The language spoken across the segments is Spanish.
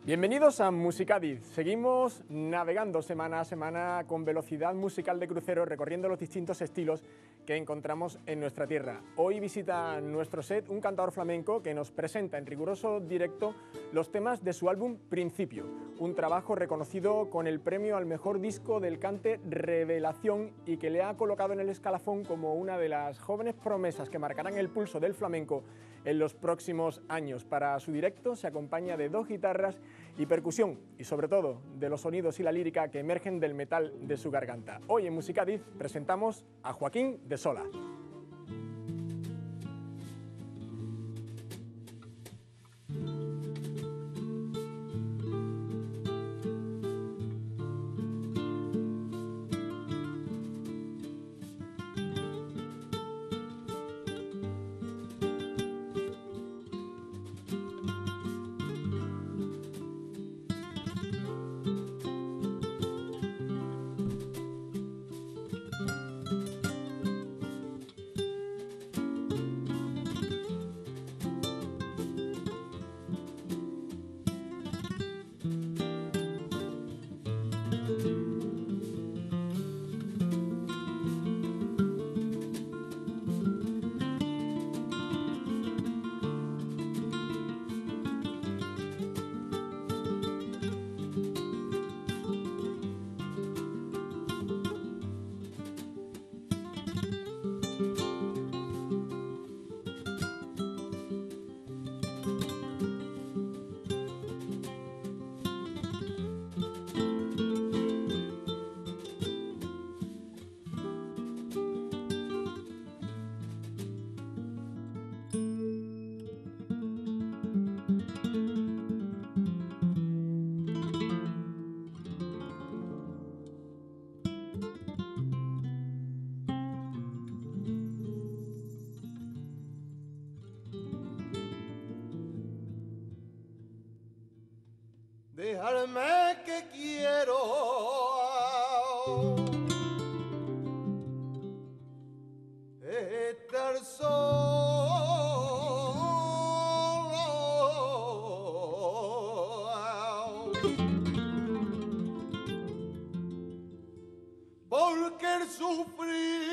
Bienvenidos a Musicadiz. Seguimos navegando semana a semana con velocidad musical de crucero, recorriendo los distintos estilos que encontramos en nuestra tierra. Hoy visita nuestro set un cantador flamenco que nos presenta en riguroso directo los temas de su álbum Principio, un trabajo reconocido con el premio al mejor disco del cante Revelación y que le ha colocado en el escalafón como una de las jóvenes promesas que marcarán el pulso del flamenco en los próximos años. Para su directo se acompaña de 2 guitarras y percusión, y sobre todo de los sonidos y la lírica que emergen del metal de su garganta. Hoy en Musicadiz presentamos a Joaquín de Sola. Déjame que quiero estar solo, porque el sufrir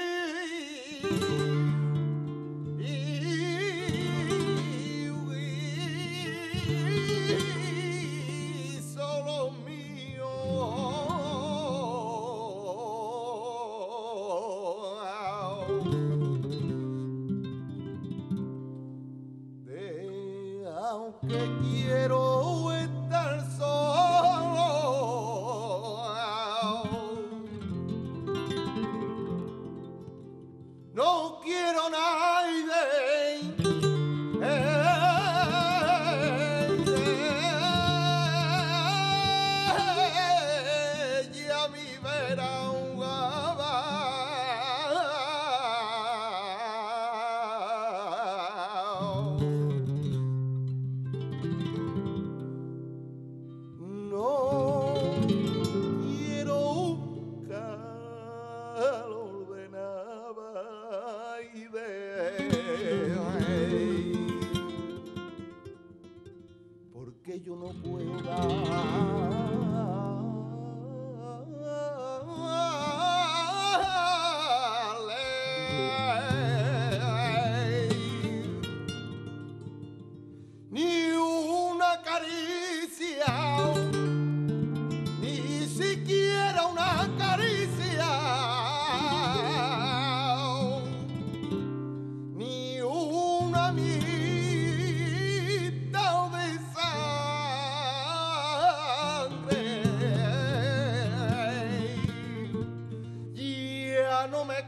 quiero estar solo, no quiero nadie, ya mi vera un porque yo no puedo darle ni una caricia, ni siquiera una caricia, ni una mitad de sangre. Ya no me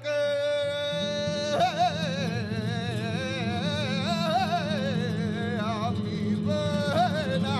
queda mi pena.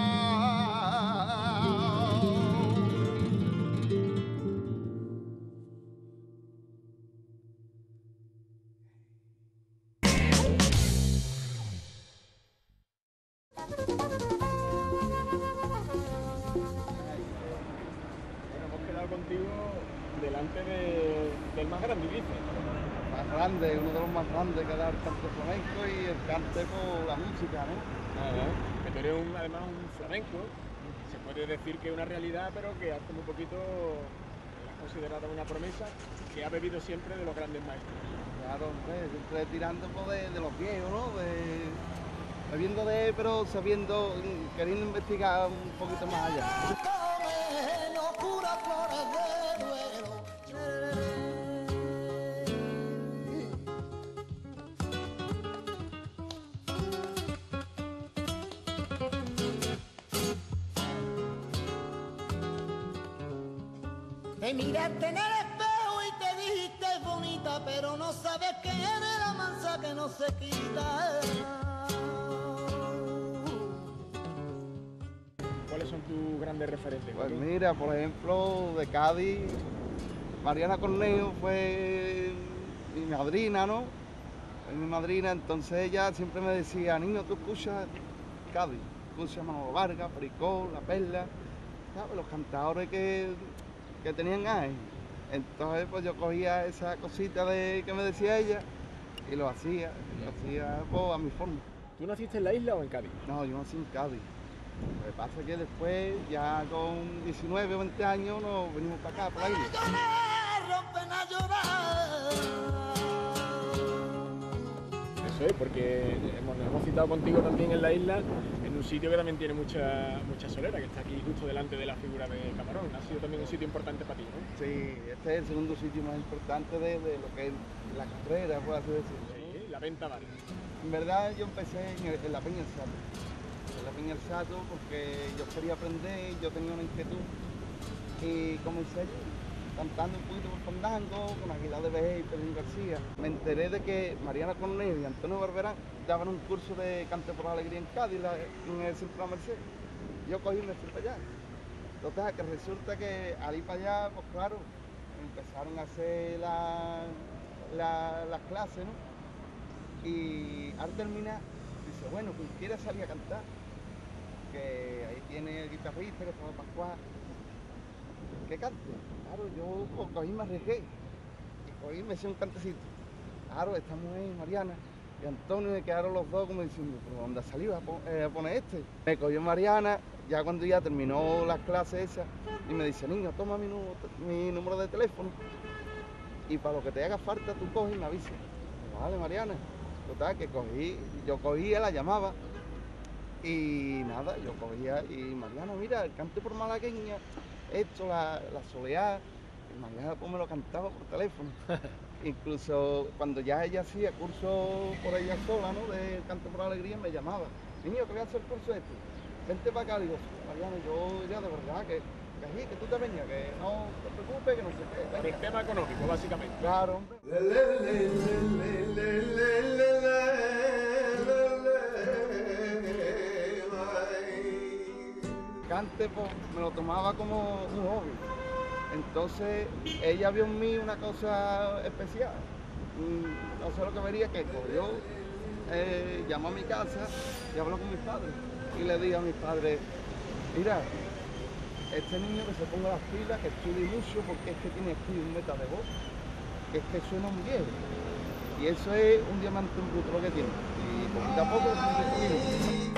Hemos quedado contigo delante del más grande, dice. Más grande, uno de los más grandes que da el cante flamenco y el cante por la música, ¿no? Que tú eres además un flamenco puedes decir que es una realidad, pero que hace muy poquito la has considerado una promesa que ha bebido siempre de los grandes maestros. Claro, hombre, siempre tirando pues, de los viejos, ¿no? Sabiendo de él, pero sabiendo, queriendo investigar un poquito más allá. Te miraste en el espejo y te dijiste bonita, pero no sabes que eres la mansa que no se quita. ¿Cuáles son tus grandes referentes? Pues mira, por ejemplo, de Cádiz, Mariana Cornejo fue mi madrina, ¿no? Fue mi madrina, entonces ella siempre me decía, niño, tú escuchas Cádiz, escuchas Manolo Vargas, Pericó, La Perla, ¿sabes? Los cantadores que tenían ahí. Entonces pues yo cogía esa cosita que me decía ella y lo hacía pues, a mi forma. ¿Tú naciste en la isla o en Cádiz? No, yo nací en Cádiz. Lo que pasa es que después, ya con 19 o 20 años, nos venimos para acá, para la isla. Eso es, porque nos hemos citado contigo también en la isla, en un sitio que también tiene mucha solera, que está aquí justo delante de la figura de Camarón. Ha sido también un sitio importante para ti, ¿no? Sí, este es el segundo sitio más importante de lo que es la carrera, por así decirlo. Sí, la venta vale. En verdad yo empecé en la Peña del Sato. En la Peña del Sato porque yo quería aprender, yo tenía una inquietud y comencé allí, cantando un poquito por fandango, con Aguilar de Vejez y Pedro García. Me enteré de que Mariana Cornejo y Antonio Barberán daban un curso de cante por la alegría en Cádiz, en el centro de la Merced. Yo cogí y me fui para allá. Total, que resulta que al ir para allá, pues claro, empezaron a hacer las clases, ¿no? Y al terminar, dice, bueno, quien quiera salir a cantar, que ahí tiene el guitarrista, que se llama Pascual, que cante. Claro, yo cogí y me arriesgué, y cogí y me hice un cantecito. Claro, estamos ahí, Mariana y Antonio, me quedaron los dos como diciendo, ¿pero dónde ha salido a poner este? Me cogió Mariana, ya cuando ya terminó las clases esas, y me dice, niño, toma mi número de teléfono, y para lo que te haga falta, tú coges y me avisas. Vale, Mariana. Total, que yo cogía, la llamaba, y nada, yo cogía, y Mariana, mira, el cante por malagueña, esto, la soleá, y Mariana pues me lo cantaba por teléfono. Incluso cuando ya ella hacía curso por ella sola, ¿no?, de cante por la alegría, me llamaba, niño, que voy a hacer el curso este, vente para acá. Digo, Mariana, yo ya de verdad, que tú te vengas, que no te preocupes, que no sé qué. Por el tema económico, básicamente. Claro, hombre. Cante, pues, me lo tomaba como un hobby. Entonces, ella vio en mí una cosa especial. No sé lo que vería, que cogió, llamó a mi casa y habló con mis padres. Y le dije a mis padres, mira, este niño que se ponga las pilas, que estudie mucho, porque es que tiene aquí un meta de voz, que es que suena muy bien. Y eso es un diamante en bruto lo que tiene. Y poquito a poco lo tiene.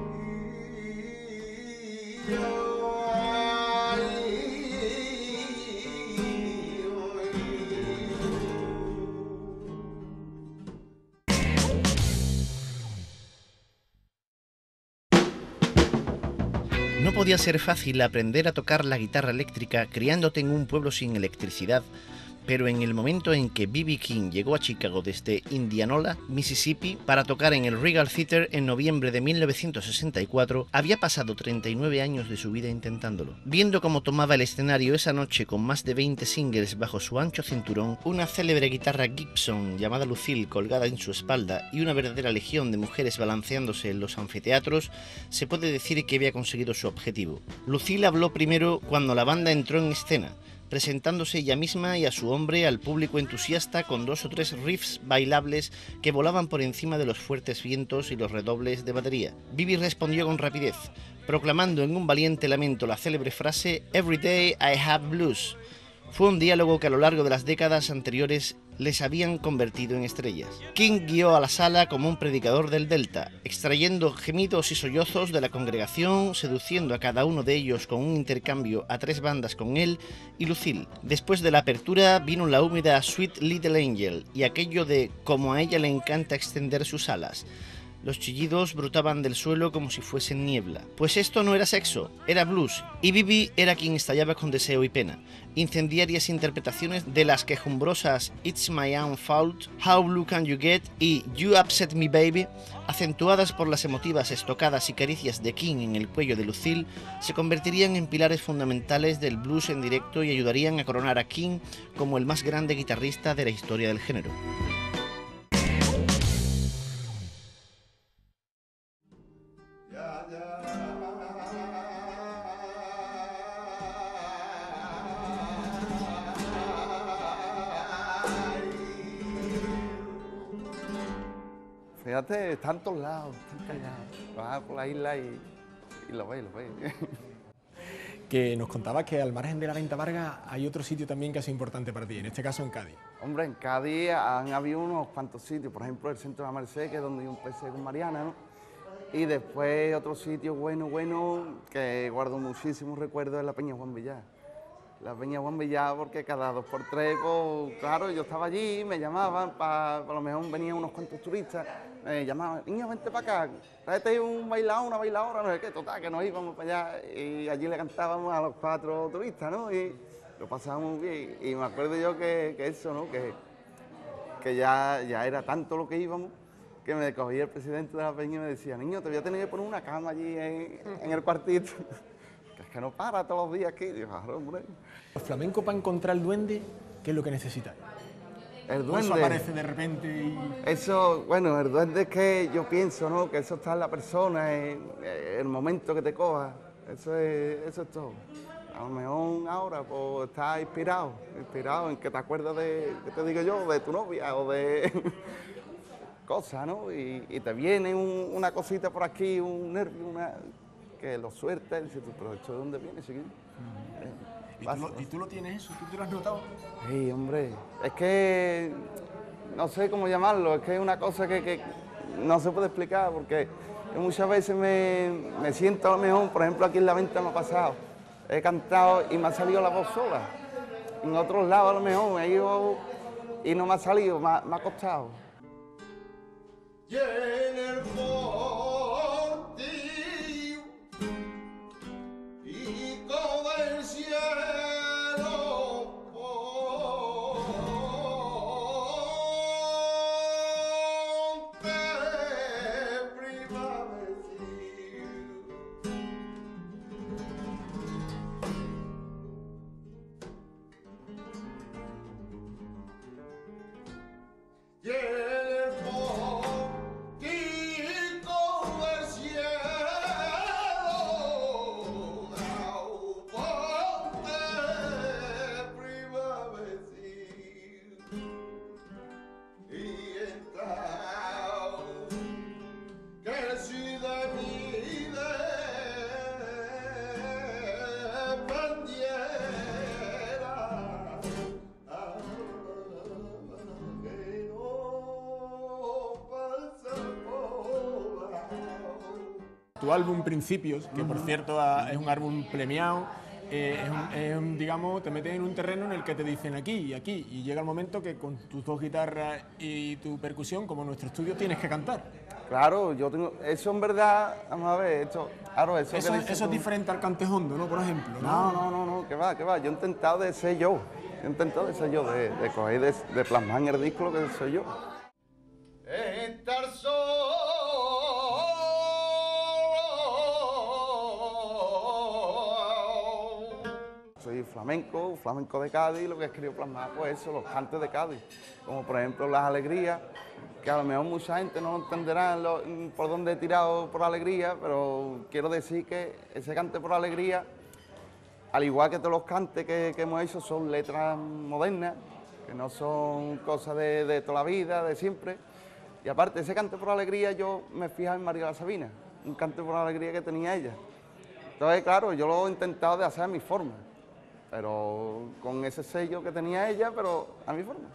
No podía ser fácil aprender a tocar la guitarra eléctrica criándote en un pueblo sin electricidad, pero en el momento en que B.B. King llegó a Chicago desde Indianola, Mississippi, para tocar en el Regal Theatre en noviembre de 1964, había pasado 39 años de su vida intentándolo. Viendo cómo tomaba el escenario esa noche con más de 20 singles bajo su ancho cinturón, una célebre guitarra Gibson llamada Lucille colgada en su espalda y una verdadera legión de mujeres balanceándose en los anfiteatros, se puede decir que había conseguido su objetivo. Lucille habló primero cuando la banda entró en escena, presentándose ella misma y a su hombre al público entusiasta con 2 o 3 riffs bailables que volaban por encima de los fuertes vientos y los redobles de batería. Bibi respondió con rapidez, proclamando en un valiente lamento la célebre frase "Every day I have blues". Fue un diálogo que a lo largo de las décadas anteriores les habían convertido en estrellas. King guió a la sala como un predicador del Delta, extrayendo gemidos y sollozos de la congregación, seduciendo a cada uno de ellos con un intercambio a 3 bandas con él y Lucille. Después de la apertura vino la húmeda Sweet Little Angel y aquello de como a ella le encanta extender sus alas. Los chillidos brotaban del suelo como si fuesen niebla. Pues esto no era sexo, era blues, y Bibi era quien estallaba con deseo y pena. Incendiarias interpretaciones de las quejumbrosas It's My Own Fault, How Blue Can You Get y You Upset Me Baby, acentuadas por las emotivas estocadas y caricias de King en el cuello de Lucille, se convertirían en pilares fundamentales del blues en directo y ayudarían a coronar a King como el más grande guitarrista de la historia del género. Fíjate, está en todos lados, vas por la isla y lo ves, Que nos contabas que al margen de la Venta Vargas hay otro sitio también que ha sido importante para ti, en este caso en Cádiz. Hombre, en Cádiz han habido unos cuantos sitios, por ejemplo el Centro de la Merced, que es donde yo empecé con Mariana, ¿no? Y después otro sitio bueno, que guardo muchísimos recuerdos es la Peña Juan Villar. La Peña Juan Villar, porque cada 2x3, pues, claro, yo estaba allí, me llamaban, a lo mejor venían unos cuantos turistas, me llamaban, niño, vente para acá, tráete un bailador, una bailadora, no sé qué, total, que nos íbamos para allá y allí le cantábamos a los 4 turistas, ¿no? Y lo pasábamos bien. Y me acuerdo yo que eso, ¿no? Que ya era tanto lo que íbamos, que me cogía el presidente de la Peña y me decía, niño, te voy a tener que poner una cama allí en el cuartito. Que no para todos los días aquí. Digo, claro, hombre. El flamenco para encontrar el duende, ¿qué es lo que necesita? El ¿O eso duende. aparece de repente y...? Eso, bueno, el duende es que yo pienso, ¿no? Que eso está en la persona, en el momento que te coja. Eso es todo. A lo mejor ahora pues estás inspirado en que te acuerdas de, ¿qué te digo yo? De tu novia o de cosas, ¿no? Y te viene una cosita por aquí, un nervio, que lo suelta y dices, pero ¿esto de dónde viene? ¿Sí? ¿Y tú lo tienes eso? ¿Tú te lo has notado? Sí, hombre, es que no sé cómo llamarlo, es que es una cosa que no se puede explicar, porque muchas veces me siento a lo mejor, por ejemplo aquí en La Venta me ha pasado, he cantado y me ha salido la voz sola, en otros lados a lo mejor me he ido y no me ha salido, me ha costado. Y en el fortío y con el cielo ponte primaverio. Y en el fortico del cielo ponte primaverio. Y entrao que si de mí dependiera, que no pasa por Tu álbum Principios, que por cierto es un álbum premiado, digamos, te metes en un terreno en el que te dicen aquí y aquí, y llega el momento que con tus 2 guitarras y tu percusión, como nuestro estudio, tienes que cantar. Claro, yo tengo, eso en verdad, vamos a ver, esto, claro, eso Eso que dices es tú. diferente al cantejondo, ¿no? Por ejemplo, No, que va, yo he intentado de ser yo, de coger, de plasmar en el disco lo que soy yo. estar solo. Soy flamenco de Cádiz, y lo que he querido plasmar, pues eso, los cantes de Cádiz, como por ejemplo Las Alegrías, que a lo mejor mucha gente no entenderá por dónde he tirado por alegría, pero quiero decir que ese cante por alegría, al igual que todos los cantes que hemos hecho, son letras modernas, que no son cosas de toda la vida, de siempre. Y aparte, ese cante por alegría, yo me fijaba en María la Sabina, un cante por alegría que tenía ella. Entonces, claro, yo lo he intentado de hacer a mi forma, pero con ese sello que tenía ella, pero a mi forma.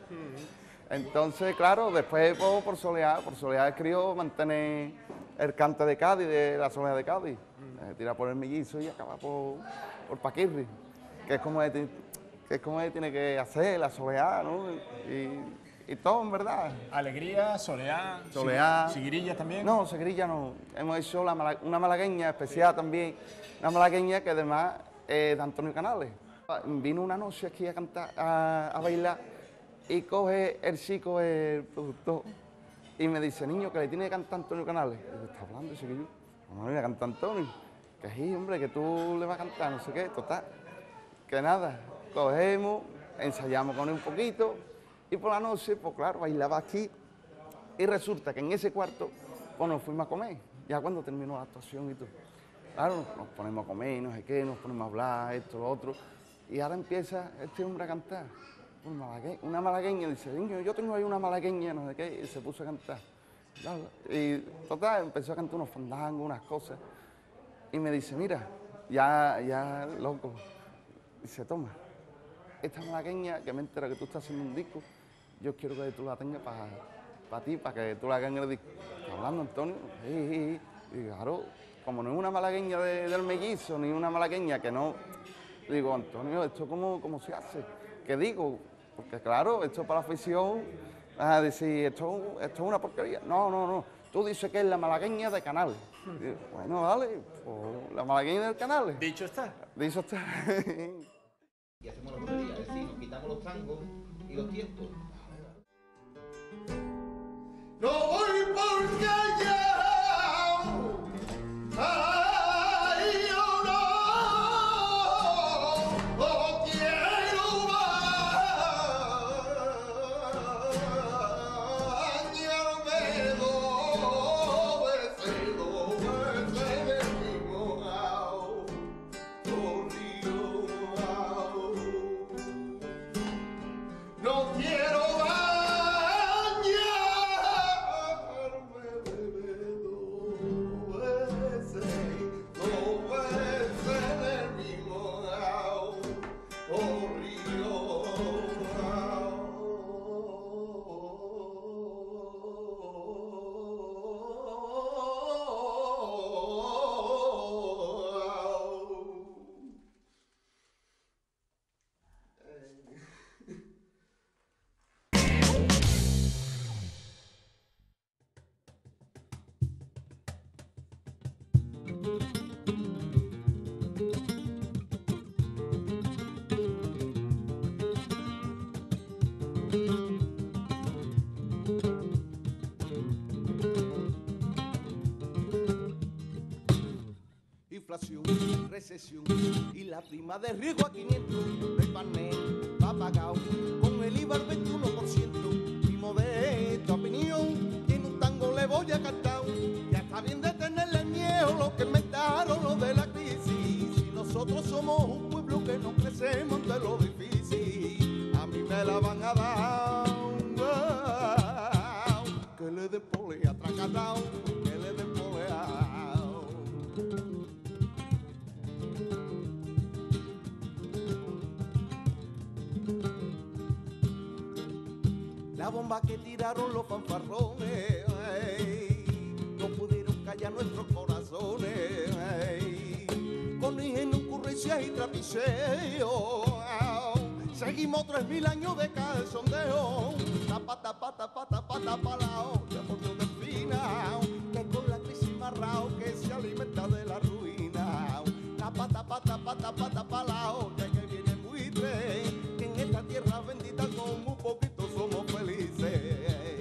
Entonces, claro, después por Soleá escribió mantener el cante de Cádiz, de la Soleá de Cádiz. Tira por el mellizo y acaba por Paquirri, que es como tiene que hacer la Soleá, ¿no? Y todo, en verdad. Alegría, Soleá, Seguirilla también. No, Seguirilla no. Hemos hecho una malagueña especial también, una malagueña que además es de Antonio Canales. Vino una noche aquí a cantar, a bailar, y coge el chico, el productor, y me dice, niño, que le tiene que cantar Antonio Canales. Y yo, ¿está hablando? Dice que yo, no le voy a cantar Antonio. Que sí, hombre, que tú le vas a cantar, no sé qué, total. Que nada, cogemos, ensayamos con él un poquito, y por la noche, pues claro, bailaba aquí, y resulta que en ese cuarto, pues nos fuimos a comer, ya cuando terminó la actuación y todo. Claro, nos ponemos a comer, no sé qué, nos ponemos a hablar, esto, lo otro, y ahora empieza este hombre a cantar. Una malagueña, dice, niño, yo tengo ahí una malagueña, no sé qué, y se puso a cantar. Y total, empezó a cantar unos fandangos, unas cosas, y me dice, mira, ya loco, dice, toma, esta malagueña que me entera que tú estás haciendo un disco, yo quiero que tú la tengas para ti, para que tú la hagas en el disco. ¿Estás hablando, Antonio? Sí. Y claro, como no es una malagueña del mellizo, ni una malagueña que no... Digo, Antonio, ¿esto cómo se hace? ¿Qué digo? Porque claro, esto para la afición, vas a decir, esto es una porquería. No, tú dices que es la malagueña de Canales. Digo, bueno, vale, pues la malagueña del Canales. Dicho está. Dicho está. Y hacemos la bolería, es decir, nos quitamos los tangos y los tiempos. No voy por callao, ay, yo no quiero bañarme dos veces en el mismo río. No quiero Inflación, recesión y la prima de riesgo a 500, de panel va pagado con el IVA al 21%. Mi modesta opinión, en un tango le voy a cantar. Ya está bien de tenerle miedo lo que inventaron los de la crisis. Si nosotros somos un pueblo que no crecemos ante lo difícil, a mí me la van a dar. Que le den polea tracatao, que le den polea. La bomba que tiraron los fanfarrones, no pudieron callar nuestros corazones, con ingenio, ocurrencias y trapicheo. Seguimos 3000 años de calzondeo, tapa, palao, ya por donde espina, que con la crisis marrao que se alimenta de la ruina. Tapa, palao, ya que viene buitre, que en esta tierra bendita con un poquito somos felices.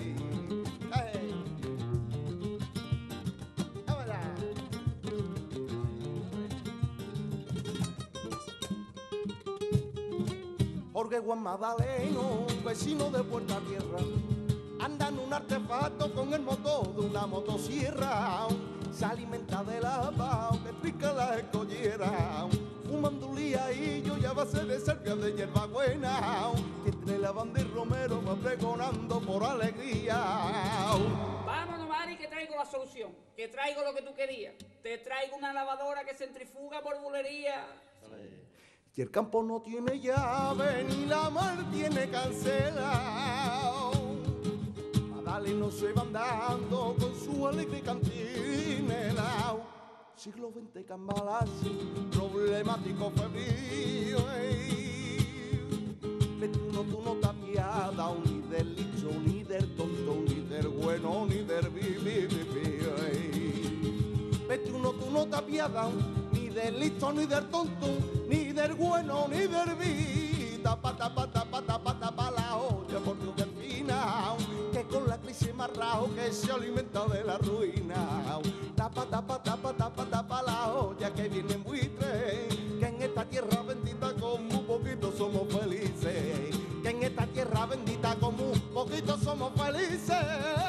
Jorge Juan Madaleno, vecino de Puerta Tierra, anda en un artefacto con el motor de una motosierra. Se alimenta de lava que pica la escollera, fumando un liaillo y a base de salvia de hierba buena, que entre lavanda y romero va pregonando por alegría. Vámonos, Mari, que traigo la solución, que traigo lo que tú querías. Te traigo una lavadora que centrifuga por bulería. Y el campo no tiene llave, ni la mar tiene cancela. Dale no se van dando con su alegre cantinela. Siglo XX Cambalassi, problemático febril. 21 tú no te apiadas ni del licho, ni del tonto, ni del bueno, ni del vivi. 21 tú no te apiadas ni del listo, ni del tonto, ni del bueno, ni del vivi. Tapa la olla por tu delfina, que con la crisis marrao que se alimenta de la ruina. Tapa la olla que viene en buitre, que en esta tierra bendita con muy poquito somos felices, que en esta tierra bendita con muy poquito somos felices.